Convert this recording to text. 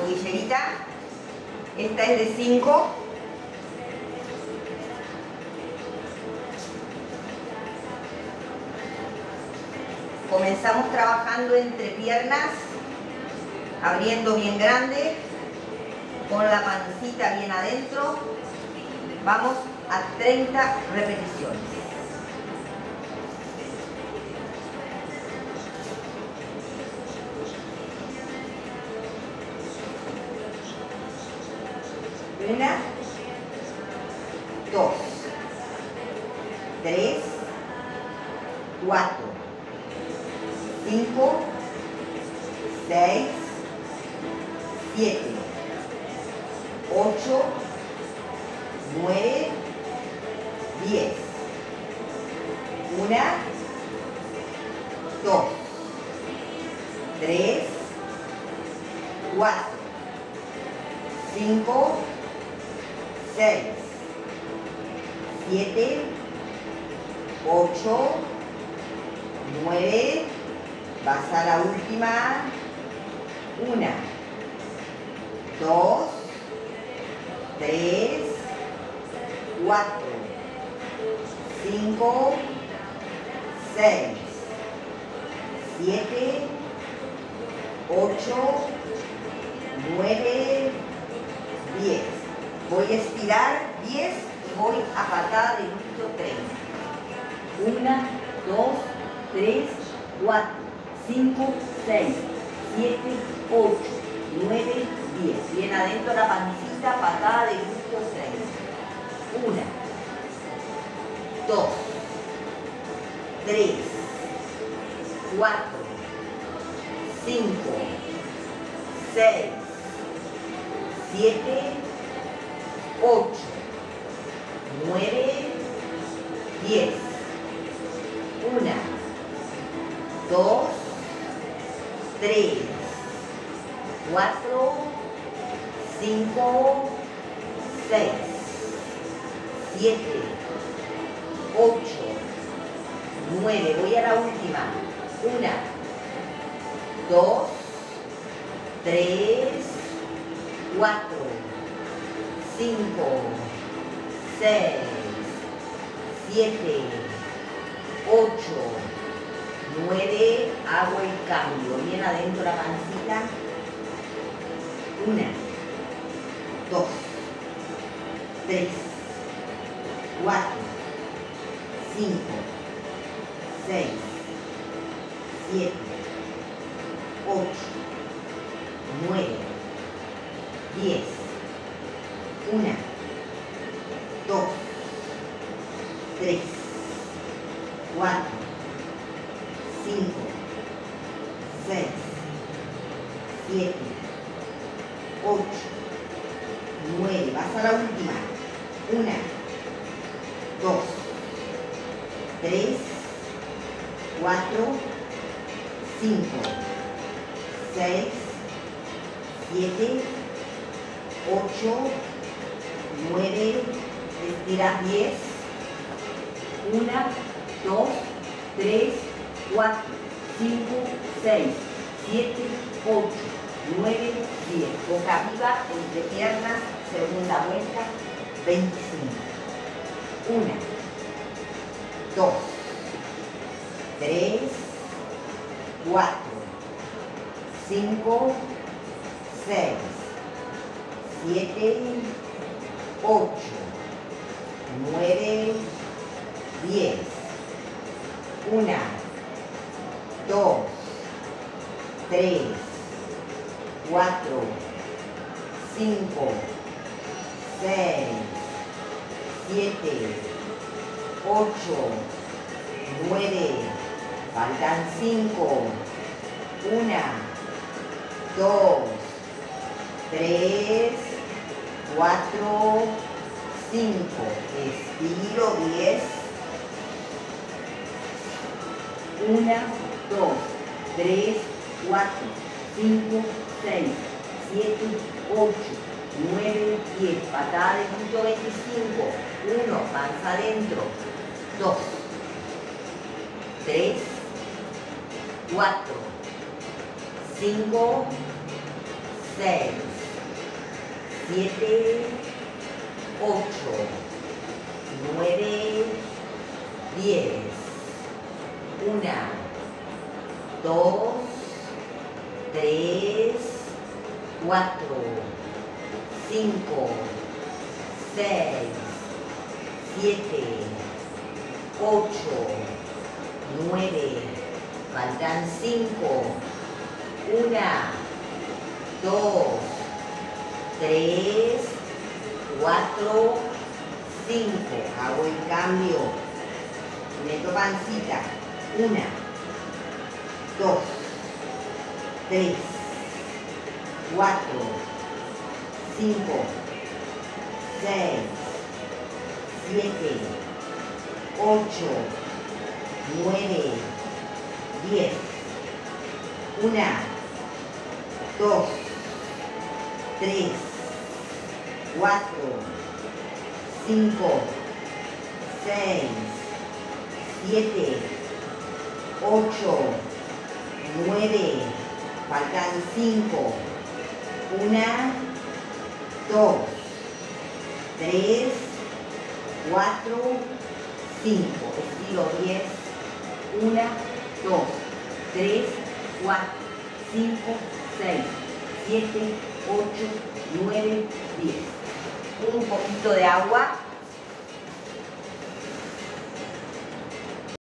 tobillerita. Esta es de 5. Comenzamos trabajando entre piernas, abriendo bien grande, con la pancita bien adentro. Vamos a 30 repeticiones. Una, 2, 3, 4, 5, 6, 7, 8, 9, 10. 1, 2, 3, 4, 5, 6, 7, 8, 9, vas a la última. 1, 2, 3, 4, 5, 6, 7, 8, 9, 10. Voy a estirar 10 y voy a patada de glúteo 30. 1, 2, 3, 4, 5, 6, 7, 8, 9, 10. Bien adentro la pancita, patada de glúteo 30. 1, 2, 3, 4, 5, 6, 7, 8, 9, 10. 1, 2, 3, 4, 5, 6, 7, 8, 9. Voy a la última. 1, 2, 3, 4, 5, 6, 7, 8, 9, hago el cambio, bien adentro la pancita. 1, 2, 3, 4, 5, 6, 7, 8, 9, 10. 1, 2, 3, 4, 5, 6, 7, 8, 9. Vas a la última. 1, 2, 3, 4, 5, 6, 7, 8, 9, estiras 10. 1, 2, 3, 4, 5, 6, 7, 8, 9, 10. Boca arriba, entre piernas, segunda vuelta, 25. 1, 2, 3, 4, 5, 6, 7, 8, 9, 10. 1, 2, 3, 4, 5, 6, 7, 8, 9, faltan 5. 1, 2, 3, 4, 5. Estiro 10. 1, 2, 3, 4, 5, 6, 7, 8, 9, 10. Patada de glúteo 25. 1, panza adentro. 2, 3, 4, 5, 6, 7, 8, 9, 10. 1, 2, 3, 4, 5, 6, 7, 8, 9, faltan 5, 1, 2, 3, 4, 5, hago el cambio, meto pancita, 1, 2, 3, 4, 5, 6, 7, 8, 9, 10. 1, 2, 3, 4, 5, 6, 7, 8, 9, faltan 5, 1, 2, 3, 4, 5, estiro 10, 1, 2, 3, 4, 5, 6, 7, 8, 9, 10. Un poquito de agua.